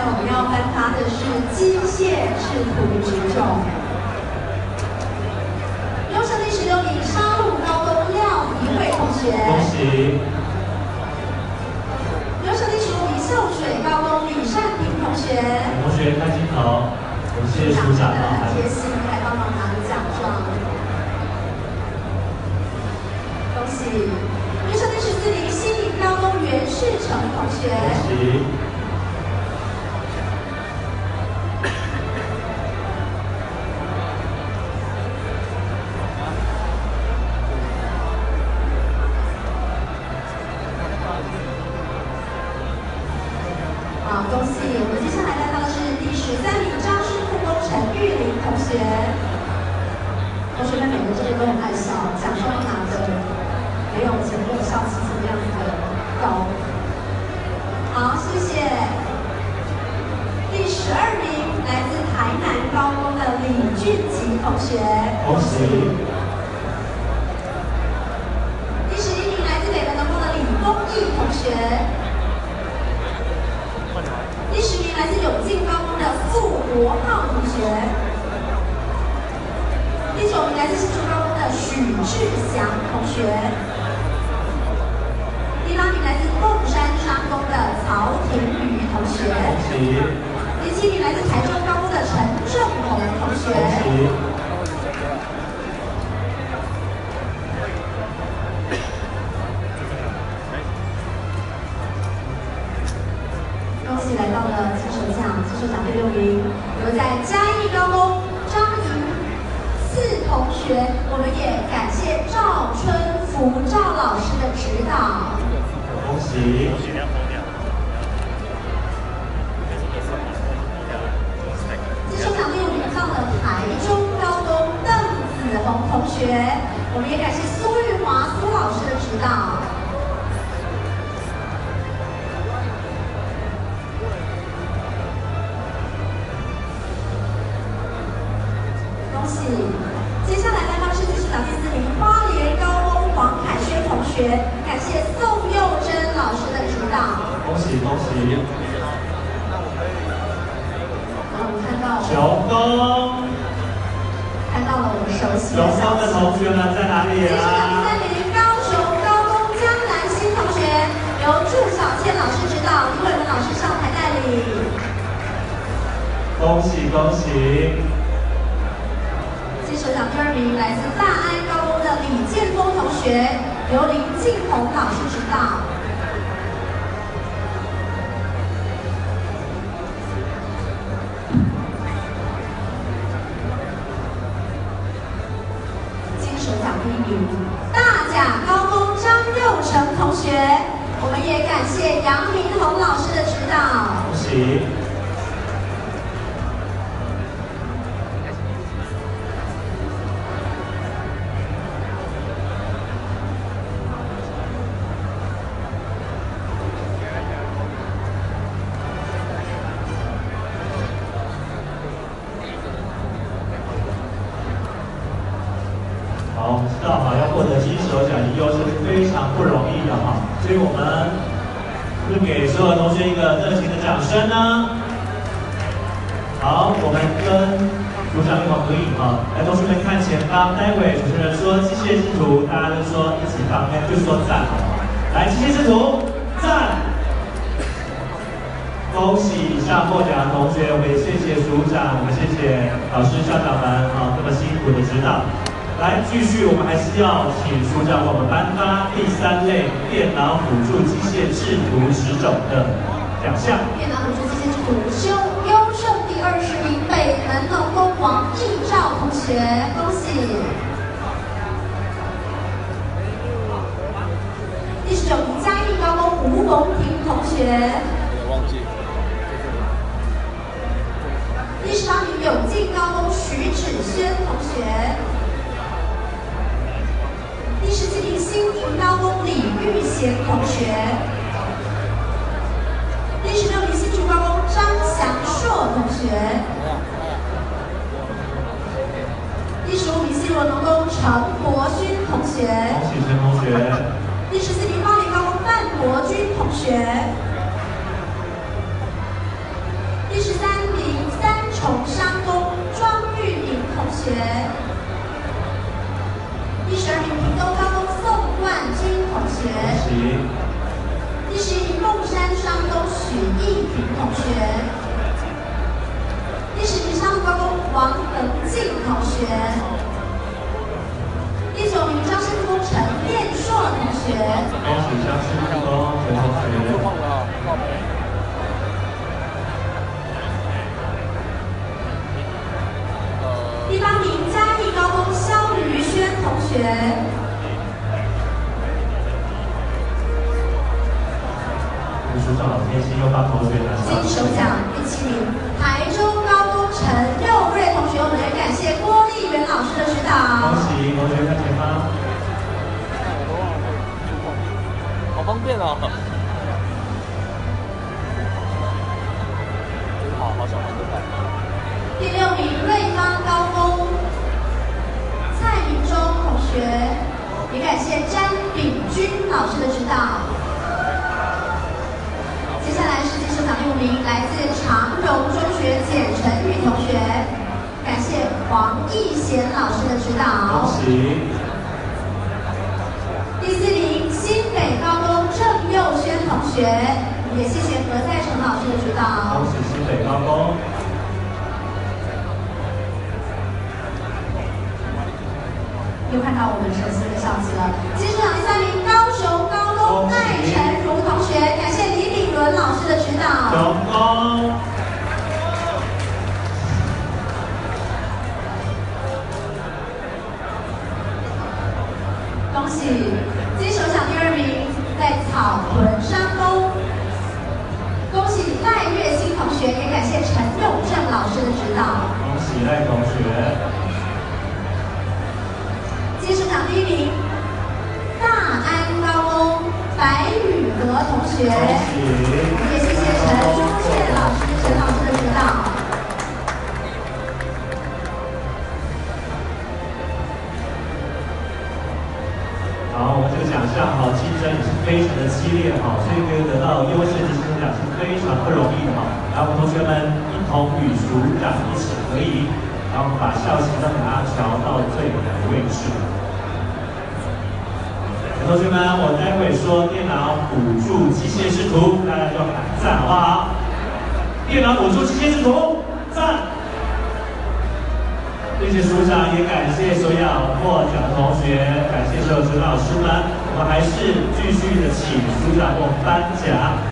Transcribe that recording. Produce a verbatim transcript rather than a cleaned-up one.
我们要颁发的是机械制图执照。优胜第十六名沙鹿高工廖怡慧同学， 恭喜。 优胜第十五名秀水高工李善平同学， 同学看镜头，感谢署长啊， 贴心来帮忙拿奖状，恭喜。优胜第十四名新营高工袁世成同学， 恭喜。 好，恭喜！我们接下来来到的是第十三名张师傅工陈玉玲同学。同学们每个真的都很爱笑，奖状拿着没有前面笑起这么样子的高。好，谢谢。第十二名来自台南高工的李俊吉同学， 恭喜。 第十一名来自北门农工的李丰义同学。 第十名来自永靖高工的傅国浩同学，第九名来自新竹高工的许志祥同学，第八名来自凤山商工的曹廷瑜同学， 恭喜。 第七名来自台中高工的陈正宏同学， 恭喜。 恭喜来到了金手奖，金手奖第六名，留在嘉义高工张莹四同学，我们也感谢赵春福赵老师的指导。 恭喜！ 金手奖第五名到了台中高工邓子红同学，我们也感谢苏玉华苏老师的指导。 恭喜！接下来颁发是金手奖第四名花莲高工黄凯轩同学，感谢宋佑珍老师的指导。 恭喜恭喜！ 然后我们看到雄工， 看到了我们熟悉雄的小工的同学们在哪里金手奖第啊？ 三名高雄高工江南新同学，由祝小倩老师指导，李伟文老师上台带领。 恭喜恭喜！ 金手奖第二名来自大安高工的李建峰同学，由林静红老师指导。金手奖第一名，大甲高工张佑成同学，我们也感谢杨明宏老师的指导。 恭喜！ 好，我们知道哈，要获得金手奖一优是非常不容易的哈，所以我们是给所有同学一个热情的掌声呢。好，我们跟组长一同合影哈，来，同学们看前方，待会主持人说机械制图，大家就说一起放，就说赞好吗？来，机械制图，赞！恭喜以上获奖的同学，我们也谢谢组长，我们谢谢老师、校长们啊，这么辛苦的指导。 来，继续，我们还是要请署长为我们颁发第三类电脑辅助机械制图十种的奖项。 电脑辅助机械制图优优胜第二十名北门农工王义照同学，恭喜！第十九名嘉义高工吴龙婷同学， 忘记。 第十八名永靖高工徐芷轩同学。 第十七名新营高工李玉贤同学，第十六名新竹高工张祥硕同学，第十五名新罗农工陈国勋同学， 恭喜陈同学。 第十四名花莲高工范国军同学， 学。 恭喜。 第十一名凤山商工许义平同学。第十名商务高工王恒进同学。第九名张师傅陈彦硕同学。 恭喜张师傅陈同学。 第八名嘉义高工肖于轩同学。 署长贴心又帮同学拿下金手奖第七名台中高工陈佑瑞同学，我们也感谢郭丽媛老师的指导。 恭喜同学在前方。 好方便哦。真好，好想玩这个。 第六名瑞芳高工蔡明忠同学，也感谢詹炳君老师的指导。接下来是金手奖第五名，来自长荣中学简晨宇同学，感谢黄义贤老师的指导。 恭喜。 第四名新北高工郑佑轩同学，也谢谢何在成老师的指导。 恭喜新北高工。 又看到我们熟悉的校旗了。金手奖第三名高雄高工赖晨如同学，感谢李炳伦老师的指导。 成功。 恭喜金手奖第二名在草屯商工，恭喜赖月新同学，也感谢陈永正老师的指导。 恭喜赖同学。 金手奖第一名大安高工白宇格同学， 恭喜。 也谢谢陈忠宪老师、陈老师的指导。 好，我们这个奖项哈，竞争也是非常的激烈哈，所以可以得到优势的金手奖是非常不容易的哈。然后我们同学们一同与署长一起合影，然后我们把校旗呢给它调到最好的位置。同学们，我待会说电脑辅助机械视图，大家就喊赞好不好？电脑辅助机械视图，赞！谢谢署长，也感谢所有获奖的同学，感谢所有指导老师们。我们还是继续的请署长给我们颁奖。